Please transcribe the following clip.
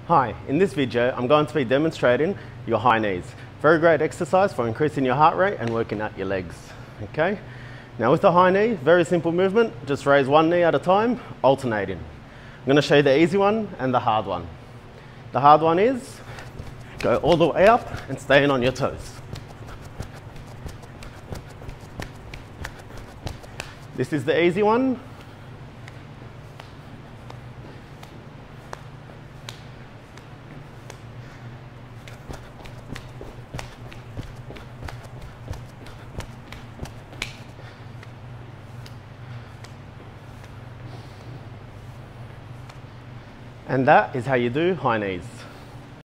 Hi, in this video I'm going to be demonstrating your high knees. Very great exercise for increasing your heart rate and working out your legs. Okay? Now with the high knee, very simple movement, just raise one knee at a time, alternating. I'm going to show you the easy one and the hard one. The hard one is go all the way up and staying on your toes. This is the easy one. And that is how you do high knees.